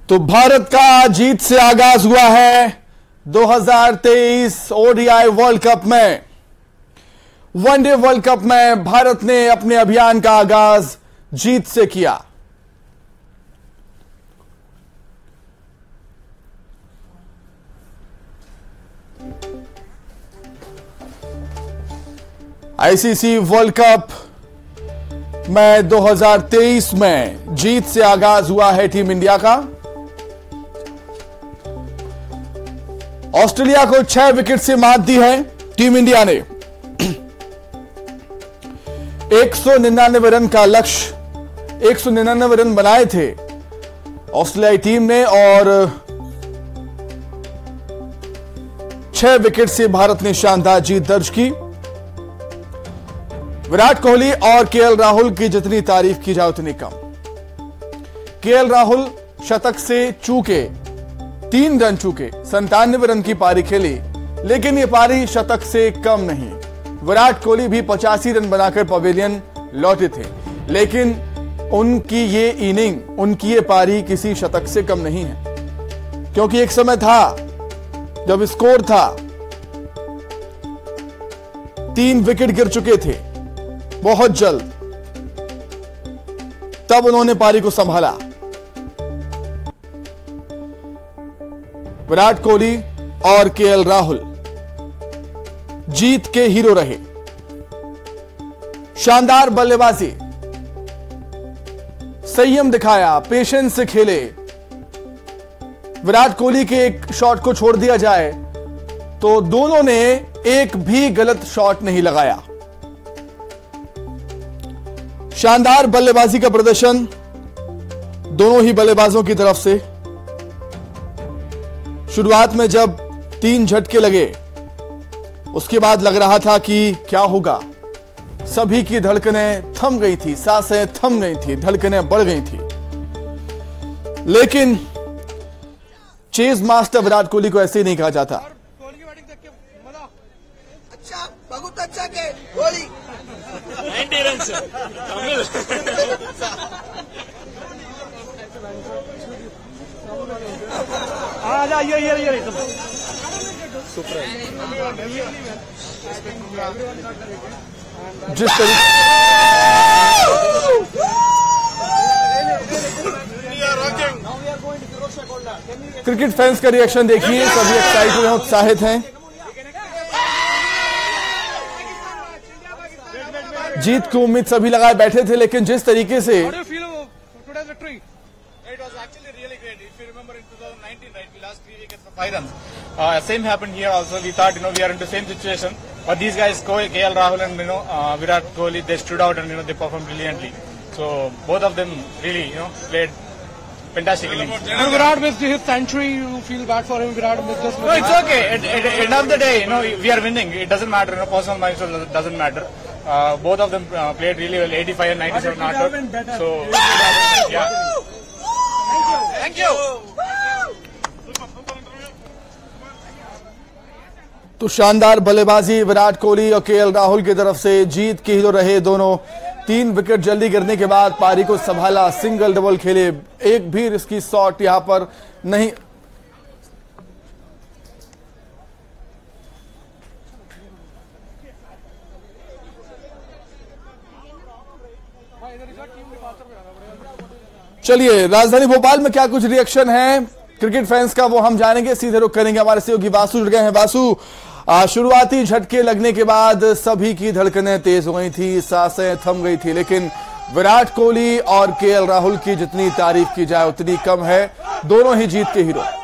तो भारत का जीत से आगाज हुआ है 2023 ओडीआई वर्ल्ड कप में। वनडे वर्ल्ड कप में भारत ने अपने अभियान का आगाज जीत से किया। आईसीसी वर्ल्ड कप में 2023 में जीत से आगाज हुआ है टीम इंडिया का। ऑस्ट्रेलिया को 6 विकेट से मात दी है टीम इंडिया ने। 199 रन का लक्ष्य, 199 रन बनाए थे ऑस्ट्रेलियाई टीम ने और 6 विकेट से भारत ने शानदार जीत दर्ज की। विराट कोहली और केएल राहुल की जितनी तारीफ की जाए उतनी कम। केएल राहुल शतक से चूके, 3 रन चूके, 97 रन की पारी खेली, लेकिन यह पारी शतक से कम नहीं। विराट कोहली भी 85 रन बनाकर पवेलियन लौटे थे, लेकिन उनकी ये इनिंग, उनकी ये पारी किसी शतक से कम नहीं है, क्योंकि एक समय था जब स्कोर था 3 विकेट गिर चुके थे बहुत जल्द, तब उन्होंने पारी को संभाला। विराट कोहली और केएल राहुल जीत के हीरो रहे। शानदार बल्लेबाजी, संयम दिखाया, पेशेंस से खेले। विराट कोहली के एक शॉट को छोड़ दिया जाए तो दोनों ने एक भी गलत शॉट नहीं लगाया। शानदार बल्लेबाजी का प्रदर्शन दोनों ही बल्लेबाजों की तरफ से। शुरुआत में जब 3 झटके लगे, उसके बाद लग रहा था कि क्या होगा। सभी की धड़कनें थम गई थी, सांसें थम गई थी, धड़कनें बढ़ गई थी, लेकिन चेज मास्टर विराट कोहली को ऐसे ही नहीं कहा जाता। अच्छा, बहुत अच्छा के कोहली 90 रन जिस तरीके क्रिकेट फैंस का रिएक्शन देखिए, सभी एक्साइटेड हैं, उत्साहित हैं। जीत की उम्मीद सभी लगाए बैठे थे, लेकिन जिस तरीके से same happened here also. We thought, we are in the same situation, but these guys, KL Rahul and Virat Kohli, they stood out and they performed brilliantly. So both of them really played fantastically. And Virat missed his century. You feel bad for him? Virat missed this. No, it's okay. At the end of the day, we are winning. It doesn't matter. Personal mindset doesn't matter. Both of them played really well. 85 and 97 not out. So yeah. Thank you. तो शानदार बल्लेबाजी विराट कोहली और KL Rahul की तरफ से। जीत के hero रहे दोनों। 3 विकेट जल्दी गिरने के बाद पारी को संभाला, सिंगल डबल खेले, एक भी रिस्की शॉट यहां पर नहीं। चलिए, राजधानी भोपाल में क्या कुछ रिएक्शन है क्रिकेट फैंस का, वो हम जानेंगे। सीधे रुख करेंगे, हमारे सहयोगी वासु जुड़ गए हैं। वासु, शुरुआती झटके लगने के बाद सभी की धड़कनें तेज हो गई थी, सांसें थम गई थी, लेकिन विराट कोहली और केएल राहुल की जितनी तारीफ की जाए उतनी कम है। दोनों ही जीत के हीरो।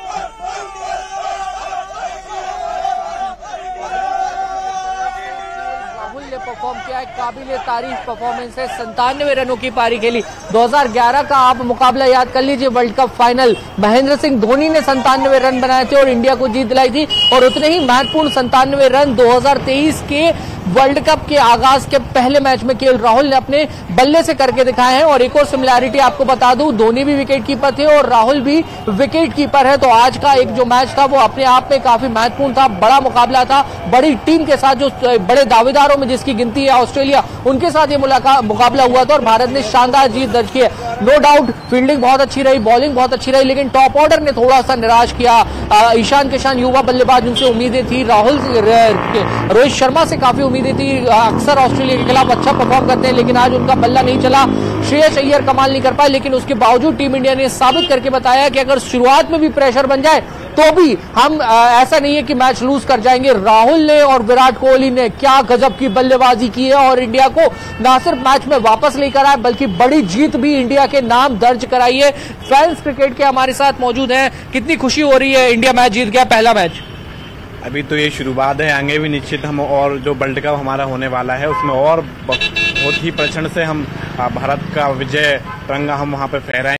परफॉर्म किया, एक काबिल तारीफ परफॉर्मेंस है। 97 रनों की पारी खेली। 2011 का आप मुकाबला याद कर लीजिए, world cup final, Mahendra Singh Dhoni ने 97 रन बनाए थे और इंडिया को जीत दिलाई थी। और उतने ही महत्वपूर्ण 97 रन 2023 के वर्ल्ड कप के आगाज के पहले मैच में केएल राहुल ने अपने बल्ले से करके दिखाए हैं। और एक और सिमिलैरिटी आपको बता दूं, धोनी भी विकेट कीपर थे और राहुल भी विकेट कीपर है। तो आज का एक जो मैच था वो अपने आप में काफी महत्वपूर्ण था, बड़ा मुकाबला था, बड़ी टीम के साथ, जो बड़े दावेदारों में जिसकी गिनती है ऑस्ट्रेलिया, उनके साथ ये मुकाबला हुआ था और भारत ने शानदार जीत दर्ज की है। नो डाउट फील्डिंग बहुत अच्छी रही, बॉलिंग बहुत अच्छी रही, लेकिन टॉप ऑर्डर ने थोड़ा सा निराश किया। ईशान किशन युवा बल्लेबाज, उनसे उम्मीदें थी, राहुल रोहित शर्मा से काफी उम्मीदें थी, अक्सर ऑस्ट्रेलिया के खिलाफ अच्छा परफॉर्म करते हैं, लेकिन आज उनका बल्ला नहीं चला। श्रेयस अय्यर कमाल नहीं कर पाए, लेकिन उसके बावजूद टीम इंडिया ने साबित करके बताया कि अगर शुरुआत में भी प्रेशर बन जाए तो भी हम ऐसा नहीं है कि मैच लूज कर जाएंगे। राहुल ने और विराट कोहली ने क्या गजब की बल्लेबाजी की है और इंडिया को ना सिर्फ मैच में वापस लेकर आए बल्कि बड़ी जीत भी इंडिया के नाम दर्ज कराई है। फैंस क्रिकेट के हमारे साथ मौजूद हैं, कितनी खुशी हो रही है, इंडिया मैच जीत गया, पहला मैच। अभी तो ये शुरुआत है, आगे भी निश्चित हम और जो वर्ल्ड कप हमारा होने वाला है उसमें और बहुत ही प्रचंड से हम भारत का विजय तिरंगा हम वहां पे फहराएं।